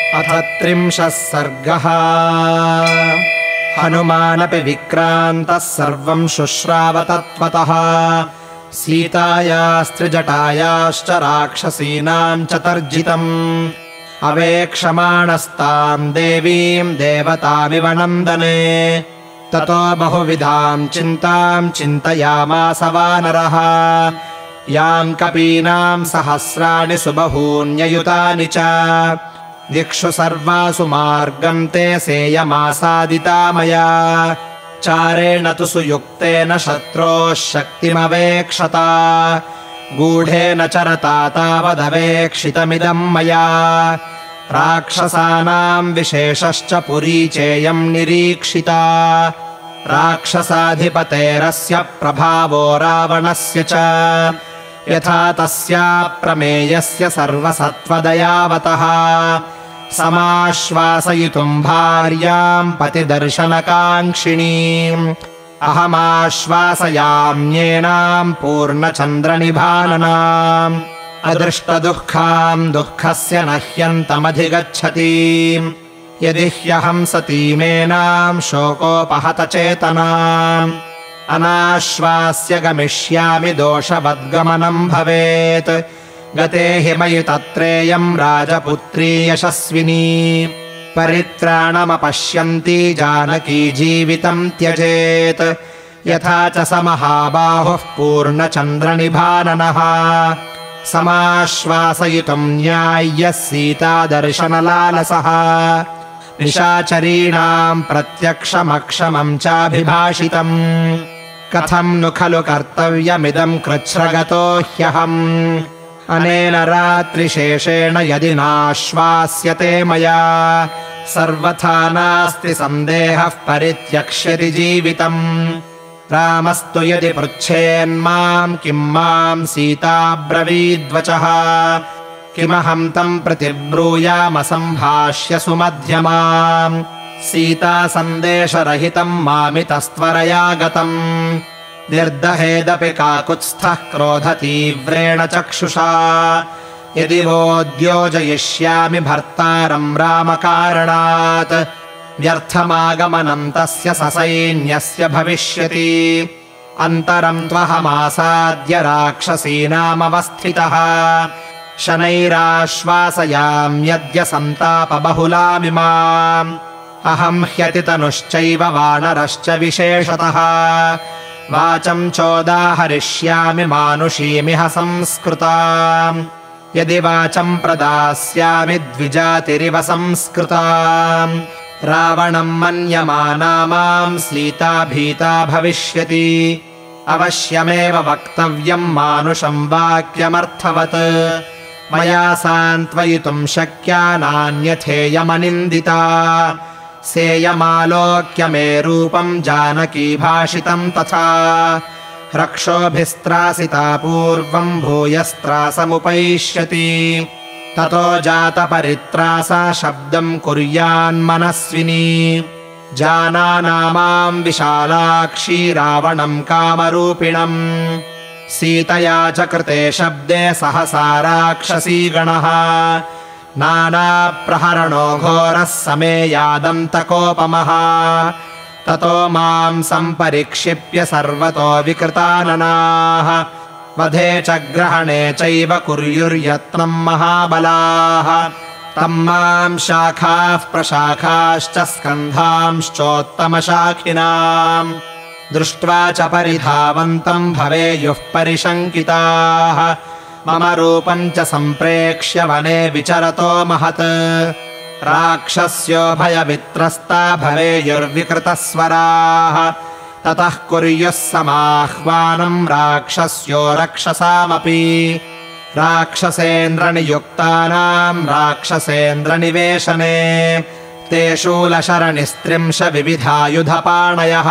अथ 30 सर्गः। हनुमानपि विक्रान्तः सर्वम् शुश्राव तत्त्वतः। सीतायास्त्रिजटायाश्च राक्षसीनाम् च तर्जितम् अवेक्षमाणस्ताम् देवीम् देवतामिव नन्दने। ततो बहुविधाम् चिन्ताम् चिन्तयामास वानरः। याम् कपीनाम् सहस्राणि सुबहून्ययुतानि च दिक्षु सर्वासु मार्गम् ते सेयमासादिता मया। चारेण तु सुयुक्तेन शत्रोः शक्तिमवेक्षता गूढेन चरता तावदवेक्षितमिदम् मया। राक्षसानाम् विशेषश्च पुरी चेयम् निरीक्षिता राक्षसाधिपतेरस्य प्रभावो रावणस्य च यथा तस्या प्रमेयस्य सर्वसत्त्वदयावतः। समाश्वासयितुम् भार्याम् पतिदर्शनकाङ्क्षिणीम् अहमाश्वासयाम्येनाम् पूर्णचन्द्रनिभाननाम्। अदृष्टदुःखाम् दुःखस्य न ह्यन्तमधिगच्छतीम् यदि ह्यहम् सतीमेनाम् शोकोपहतचेतनाम्। अनाश्वास्य गमिष्यामि दोषवद्गमनम् भवेत् गते हि मयि तत्रेयम् राजपुत्री यशस्विनी। परित्राणमपश्यन्ती जानकी जीवितम् त्यजेत् यथा च स महाबाहुः पूर्णचन्द्रनिभाननः। समाश्वासयितुम् न्याय्यः सीतादर्शनलालसः निशाचरीणाम् प्रत्यक्षमक्षमम् चाभिभाषितम्। कथम् नु खलु कर्तव्यमिदम् कृच्छ्रगतो ह्यहम् अनेन रात्रिशेषेण यदि नाश्वास्यते मया। सर्वथा नास्ति सन्देहः परित्यक्ष्यति जीवितम्। रामस्तु यदि पृच्छेन्माम् किम् माम् सीता ब्रवीद्वचः किमहम् तम् प्रतिब्रूयामसम्भाष्य सुमध्यमाम्। सीता सन्देशरहितम् मामितस्त्वरया गतम् निर्दहेदपि काकुत्स्थः क्रोधतीव्रेण चक्षुषा। यदि वोद्योजयिष्यामि भर्तारम् रामकारणात् व्यर्थमागमनम् तस्य ससैन्यस्य भविष्यति। अन्तरम् त्वहमासाद्य राक्षसीनामवस्थितः शनैराश्वासयाम्यद्य सन्तापबहुलामिमाम्। अहम् ह्यतितनुश्चैव वानरश्च विशेषतः वाचम् चोदाहरिष्यामि मानुषीमिह संस्कृता। यदि वाचम् प्रदास्यामि द्विजातिरिव संस्कृता। रावणम् मन्यमाना माम् सीता भीता भविष्यति। अवश्यमेव वक्तव्यम् मानुषम् वाक्यमर्थवत् मया सान्त्वयितुम् शक्या नान्यथेयमनिन्दिता। सेयमालोक्य मे रूपम् जानकी भाषितम् तथा रक्षोभिस्त्रासिता पूर्वम् भूयस्त्रासमुपैष्यति। ततो जातपरित्रासा शब्दम् कुर्यान्मनस्विनी। जानानामाम् विशालाक्षी रावणम् कामरूपिणम्। सीतया च कृते शब्दे सहसा राक्षसीगणः नानाप्रहरणो घोरः समेयादन्तकोपमः। ततो माम् सम्परिक्षिप्य सर्वतो विकृताननाः वधे च ग्रहणे चैव कुर्युर्यत्नम् महाबलाः। तम् माम् शाखाः प्रशाखाश्च स्कन्धांश्चोत्तमशाखिनाम् दृष्ट्वा च परिधावन्तम् भवेयुः परिशङ्किताः। मम रूपम् च सम्प्रेक्ष्य वने विचरतो महत् राक्षस्यो भयवित्रस्ता भवेयुर्विकृतस्वराः। ततः कुर्युः समाह्वानम् राक्षस्यो रक्षसामपि। राक्षसेन्द्रनियुक्तानाम् राक्षसेन्द्रनिवेशने ते शूलशरणिस्त्रिंश विविधायुधपाणयः।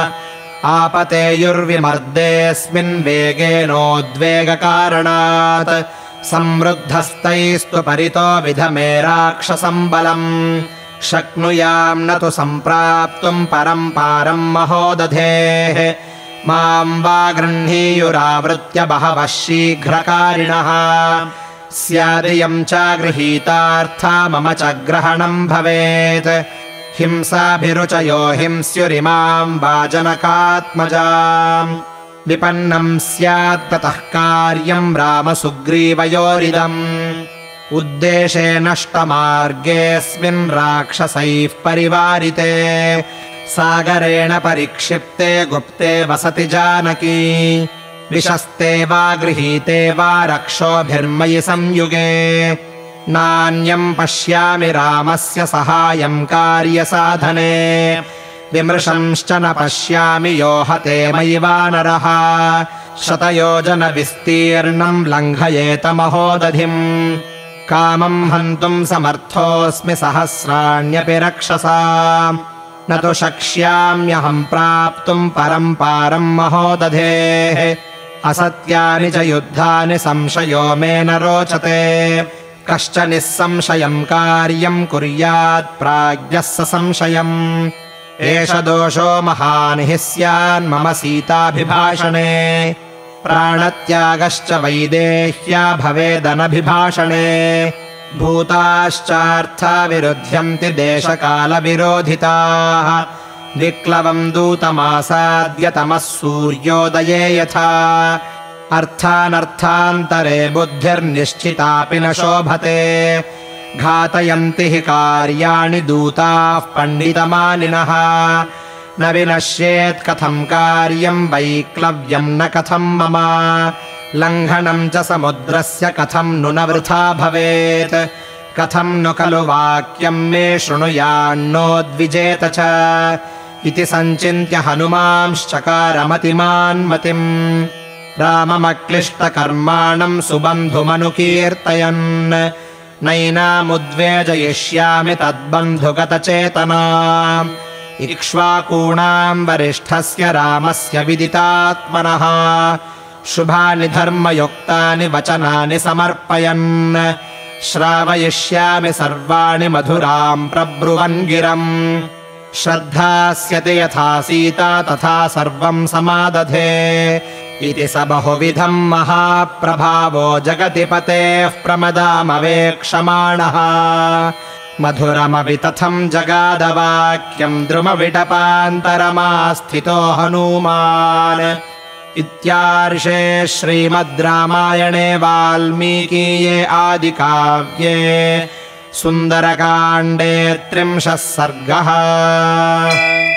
आपतेयुर्विमर्देऽस्मिन् वेगेनोद्वेगकारणात् संवृद्धस्तैस्तु परितो विधमे राक्षसम् बलम्। शक्नुयाम् न तु सम्प्राप्तुम् परम् पारम् महोदधेः। माम् वा गृह्णीयुरावृत्य बहवः शीघ्रकारिणः स्यादियं च गृहीतार्था मम च ग्रहणम् भवेत् हिंसाभिरुचयो हिंस्युरिमाम् वाजनकात्मजाम् विपन्नम् स्यात् ततः कार्यम् रामसुग्रीवयोरिदम् उद्देशे नष्टमार्गेऽस्मिन् राक्षसैः परिवारिते सागरेण परिक्षिप्ते गुप्ते वसति जानकी विशस्ते वा गृहीते वा रक्षोभिर्मयि संयुगे नान्यम् पश्यामि रामस्य सहायम् कार्यसाधने विमृशंश्च न पश्यामि यो हते मयि वानरः शतयोजनविस्तीर्णम् लङ्घयेत महोदधिम् कामम् हन्तुम् समर्थोऽस्मि सहस्राण्यपि रक्षसा न तु शक्ष्याम्यहम् प्राप्तुम् परम् पारम् महोदधेः असत्यानि च युद्धानि संशयो मे न रोचते कश्च निःसंशयम् कार्यम् कुर्यात् प्राज्ञः स संशयम् एष दोषो महान् हि स्यान्मम सीताभिभाषणे प्राणत्यागश्च वैदेह्या भवेदनभिभाषणे भूताश्चार्था विरुध्यन्ति देशकालविरोधिताः विक्लवम् दूतमासाद्य तमः सूर्योदये यथा अर्थानर्थान्तरे बुद्धिर्निश्चितापि न शोभते घातयन्ति हि कार्याणि दूताः पण्डितमानिनः न विनश्येत् कथम् कार्यम् वैक्लव्यम् न कथम् मम लङ्घनम् च समुद्रस्य कथम् नु न वृथा भवेत् कथम् नु खलु वाक्यम् मे शृणुयान्नोद्विजेत च इति सञ्चिन्त्य हनुमांश्चकारमतिमान्मतिम् राममक्लिष्टकर्माणम् सुबन्धुमनुकीर्तयन् नैनामुद्वेजयिष्यामि तद्बन्धुगतचेतना इक्ष्वाकूणाम् वरिष्ठस्य रामस्य विदितात्मनः शुभानि धर्मयुक्तानि वचनानि समर्पयन् श्रावयिष्यामि सर्वाणि मधुराम् प्रब्रुवन् गिरम् श्रद्धास्यति यथा सीता तथा सर्वम् समादधे इति स बहुविधम् महाप्रभावो जगतिपतेः प्रमदामवेक्षमाणः मधुरमपि तथम् जगादवाक्यम् द्रुमविटपान्तरमास्थितो हनूमान् इत्यार्षे श्रीमद् रामायणे वाल्मीकीये आदिकाव्ये सुन्दरकाण्डे 30 सर्गः।